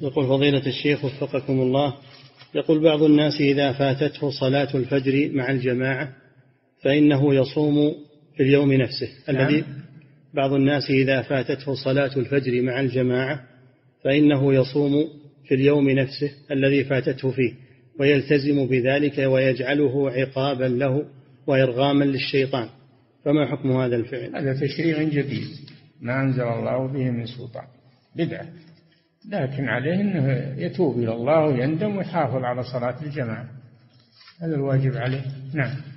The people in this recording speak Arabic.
يقول فضيلة الشيخ وفقكم الله، يقول بعض الناس إذا فاتته صلاة الفجر مع الجماعة فإنه يصوم في اليوم نفسه بعض الناس إذا فاتته صلاة الفجر مع الجماعة فإنه يصوم في اليوم نفسه الذي فاتته فيه ويلتزم بذلك ويجعله عقابا له وإرغاما للشيطان، فما حكم هذا الفعل؟ هذا تشريع جديد ما أنزل الله به من سلطان، بدعة، لكن عليه أنه يتوب إلى الله ويندم ويحافظ على صلاة الجماعة، هذا الواجب عليه. نعم.